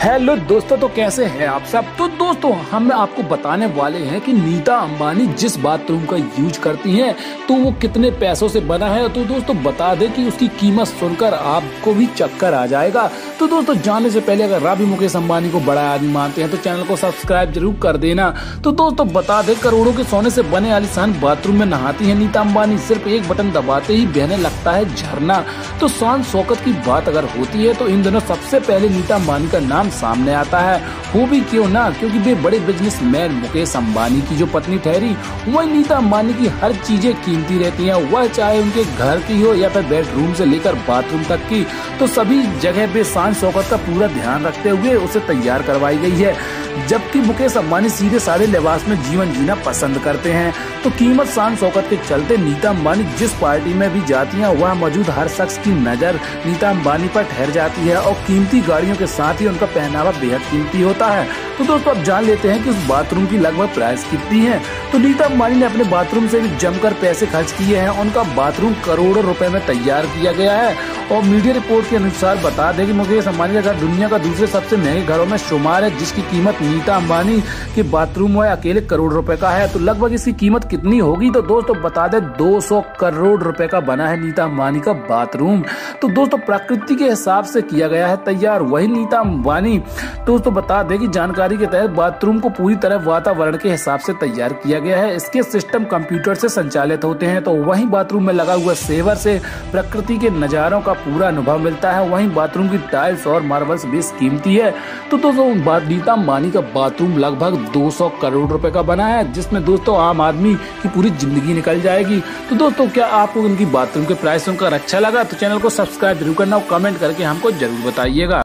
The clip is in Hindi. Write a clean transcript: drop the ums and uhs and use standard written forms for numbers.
हेलो दोस्तों, तो कैसे हैं आप सब। तो दोस्तों हम आपको बताने वाले हैं कि नीता अंबानी जिस बाथरूम का यूज करती हैं तो वो कितने पैसों से बना है। तो दोस्तों बता दें कि उसकी कीमत सुनकर आपको भी चक्कर आ जाएगा। तो दोस्तों जाने से पहले अगर आप भी मुकेश अंबानी को बड़ा आदमी मानते हैं तो चैनल को सब्सक्राइब जरूर कर देना। तो दोस्तों बता दें, करोड़ों के सोने से बने आलीशान बाथरूम में नहाती है नीता अंबानी। सिर्फ एक बटन दबाते ही बहने लगता है झरना। तो शान शौकत की बात अगर होती है तो इन दिनों सबसे पहले नीता अंबानी का नाम सामने आता है। वो भी क्यों ना, क्योंकि वे बड़े बिजनेसमैन मुकेश अंबानी की जो पत्नी ठहरी वही नीता अंबानी की हर चीजें कीमती रहती हैं। वह चाहे उनके घर की हो या फिर बेडरूम से लेकर बाथरूम तक की, तो सभी जगह पे शान शौकत का पूरा ध्यान रखते हुए उसे तैयार करवाई गई है। जबकि मुकेश अंबानी सीधे साधे लिबास में जीवन जीना पसंद करते हैं। तो कीमत शान शौकत के चलते नीता अंबानी जिस पार्टी में भी जाती हैं वहाँ मौजूद हर शख्स की नजर नीता अंबानी पर ठहर जाती है और कीमती गाड़ियों के साथ ही उनका पहनावा बेहद कीमती होता है। तो दोस्तों अब जान लेते हैं कि उस बाथरूम की लगभग प्राइस कितनी है। तो नीता अंबानी ने अपने बाथरूम से भी जमकर पैसे खर्च किए हैं। उनका बाथरूम करोड़ों रुपए में तैयार किया गया है और मीडिया रिपोर्ट के अनुसार बता दें कि मुकेश अंबानी का घर दुनिया का दूसरे सबसे महंगे घरों में शुमार है, जिसकी कीमत नीता अंबानी के बाथरूम में अकेले करोड़ रुपए का है। तो लगभग इसकी कीमत कितनी होगी, तो दोस्तों बता दें 200 करोड़ रुपए का बना है नीता अंबानी का बाथरूम। तो दोस्तों प्रकृति के हिसाब से किया गया है तैयार वही नीता अंबानी। दोस्तों बता दें कि जानकारी के तहत बाथरूम को पूरी तरह वातावरण के हिसाब से तैयार किया गया है। इसके सिस्टम कंप्यूटर से संचालित होते हैं। तो वहीं बाथरूम में लगा हुआ सेवर से प्रकृति के नजारों का पूरा अनुभव मिलता है। वहीं बाथरूम की टाइल्स और मार्बल्स भी कीमती है। तो दोस्तों नीता अंबानी का बाथरूम लगभग 200 करोड़ रुपए का बना है, जिसमें दोस्तों आम आदमी की पूरी जिंदगी निकल जाएगी। तो दोस्तों क्या आपको उनकी बाथरूम के प्राइस सुनकर अच्छा लगा तो चैनल को सब्सक्राइब जरूर करना और कमेंट करके हमको जरूर बताइएगा।